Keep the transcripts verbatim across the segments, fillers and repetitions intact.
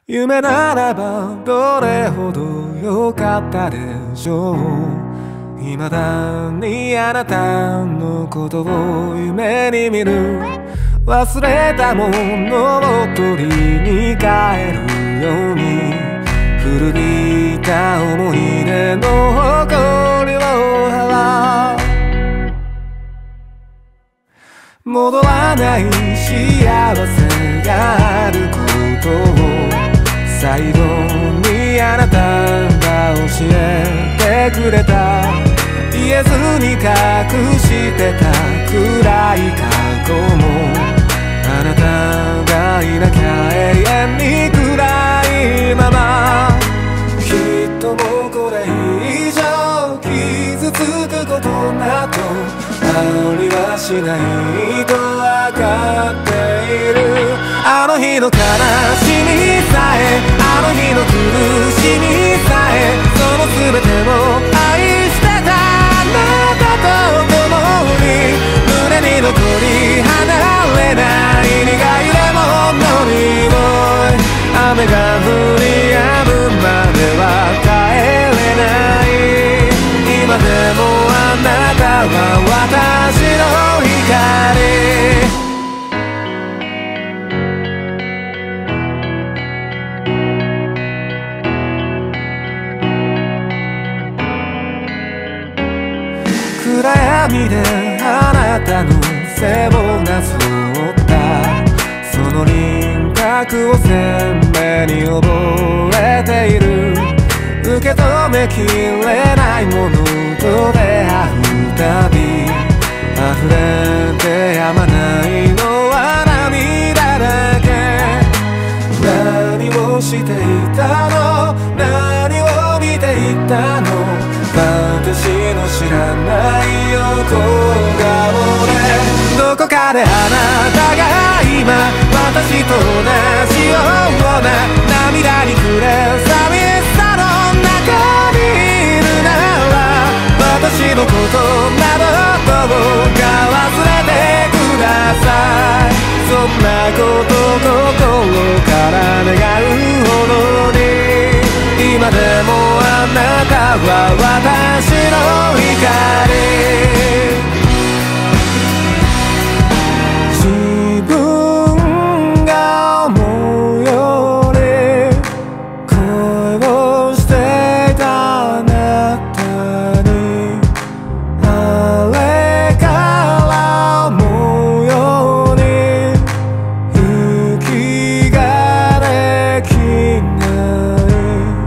夢ならばどれほど良かったでしょう。未だにあなたのことを夢に見る。忘れたものを取りに帰るように、古びた思い出の誇りを払う。戻らない幸せがあることを最後にあなたが教えてくれた。言えずに隠してた暗い過去も、あなたがいなきゃ永遠に暗いまま。きっともうこれ以上傷つくことなどありはしないとわかっている。あの日の悲しみさえ、あの日の苦しみさえ、その全てを愛してたあなたと共に、胸に残り離れない苦いレモンの匂い。雨が降り止むまでは帰れない。今でもあなたは私の光。暗闇であなたの背をなぞったその輪郭を鮮明に覚えている。受け止めきれないものと出会うたび、溢れてやまないのは涙だけ。何をしていたの、何を見ていたの、私の知らない横顔で。どこかであなたが今私と同じような涙に暮れ寂しさの中にいるなら、私のことなどどうか忘れてください。そんなこと心から願うほどに、今でもあなたは私の光。自分が思うより恋をしていたあなたに、あれから思うように息ができない。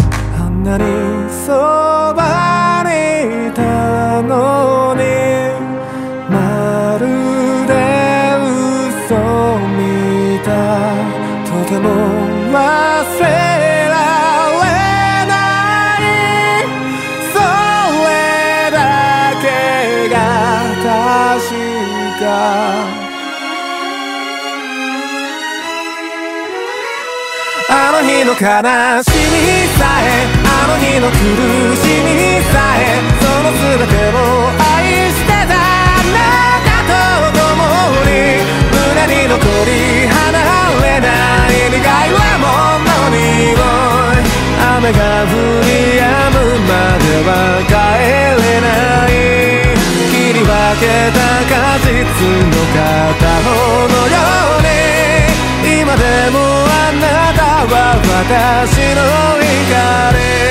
あんなにそばにいたのに、まるで嘘みたい。とても忘れられない、それだけが確か。あの日の悲しみさえ、あの日の苦しみさえ、その全てを愛してたあなたと共に、胸に残り離れない苦いレモンの匂い。雨が降り止むまでは帰れない。切り分けた果実の片方のように、今でもあなたは私の光。